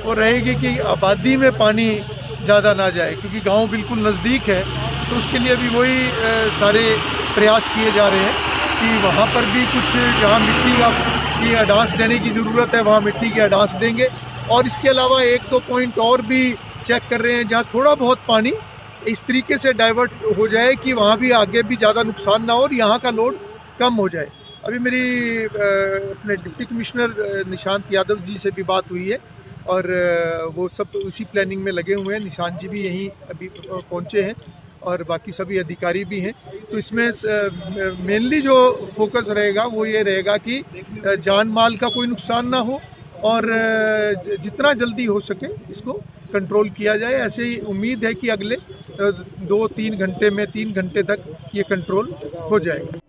वो रहेगी कि आबादी में पानी ज़्यादा ना जाए, क्योंकि गांव बिल्कुल नज़दीक है। तो उसके लिए अभी वही सारे प्रयास किए जा रहे हैं कि वहाँ पर भी कुछ जहाँ मिट्टी की एडांस देने की ज़रूरत है वहाँ मिट्टी की एडांस देंगे। और इसके अलावा एक दो पॉइंट और भी चेक कर रहे हैं जहाँ थोड़ा बहुत पानी इस तरीके से डाइवर्ट हो जाए कि वहाँ भी आगे भी ज़्यादा नुकसान ना हो और यहाँ का लोड कम हो जाए। अभी मेरी अपने डिप्टी कमिश्नर निशांत यादव जी से भी बात हुई है और वो सब उसी प्लानिंग में लगे हुए हैं। निशांत जी भी यहीं अभी पहुँचे हैं और बाकी सभी अधिकारी भी हैं। तो इसमें मेनली जो फोकस रहेगा वो ये रहेगा कि जान माल का कोई नुकसान ना हो और जितना जल्दी हो सके इसको कंट्रोल किया जाए। ऐसे ही उम्मीद है कि अगले 2-3 घंटे में 3 घंटे तक ये कंट्रोल हो जाएगा।